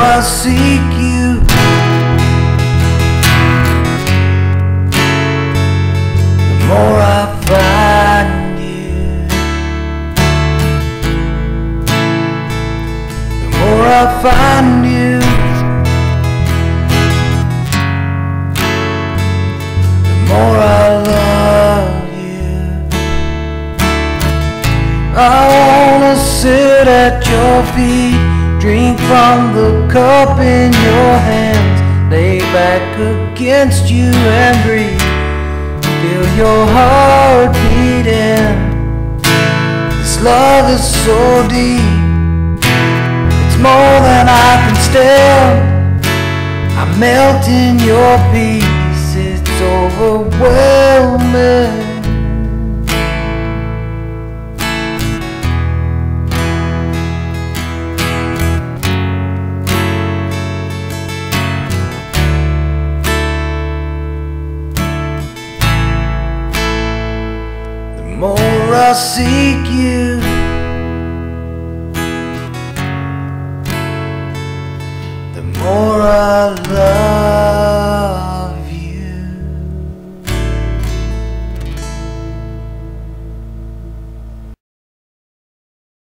I seek you, the more I find you. The more I find you, the more I love you. I wanna sit at your feet, drink from the cup in your hands, lay back against you and breathe, feel your heart beating. This love is so deep, it's more than I can stand. I melt in your peace, it's overwhelming. The more I seek you,